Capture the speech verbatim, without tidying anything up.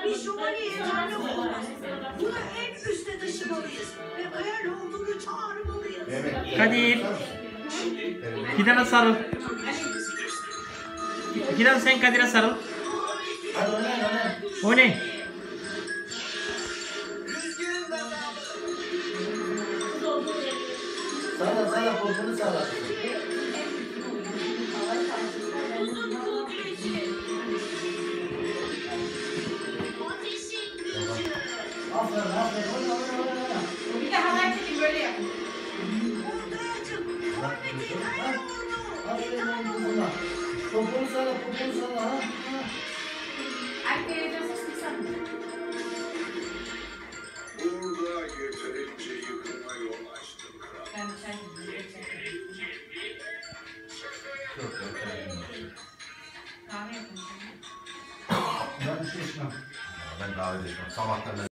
Bir şövalye canlı olmaz. Bunu en üste taşımalıyız. Ve eğer olduğunu çağırmalıyız. Kadir. Fidan'a sarıl. Fidan sen Kadir'e sarıl. Hadi oyna oyna. O ne? Sağla sağla poponu sağla. Aferin aferin oyna oyna oyna. Bir de halay çekin böyle yapın. Aferin oyna. Poponu sağla poponu sağla ha. Hadi televizyon sesini sakın. Burada yeterince yıkıma yol açtım kral. Ben bir çay yapayım. Yok yok. Kahve yapın. Ben bir şey içmem. Ben kahve de içmem. Sabahtan